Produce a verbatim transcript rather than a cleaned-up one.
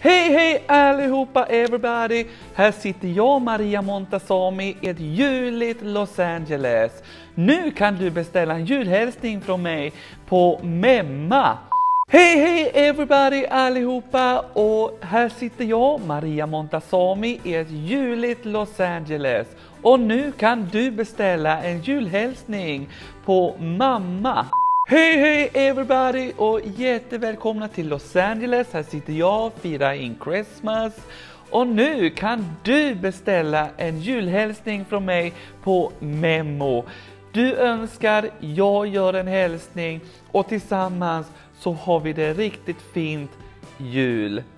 Hej hej allihopa everybody! Här sitter jag Maria Montazami i ett juligt Los Angeles. Nu kan du beställa en julhälsning från mig på Memma. Hej hej everybody allihopa! Och här sitter jag Maria Montazami i ett juligt Los Angeles. Och nu kan du beställa en julhälsning på Mamma. Hej hej everybody och jättevälkomna till Los Angeles. Här sitter jag och firar in Christmas. Och nu kan du beställa en julhälsning från mig på Memo. Du önskar, jag gör en hälsning och tillsammans så har vi det riktigt fint jul.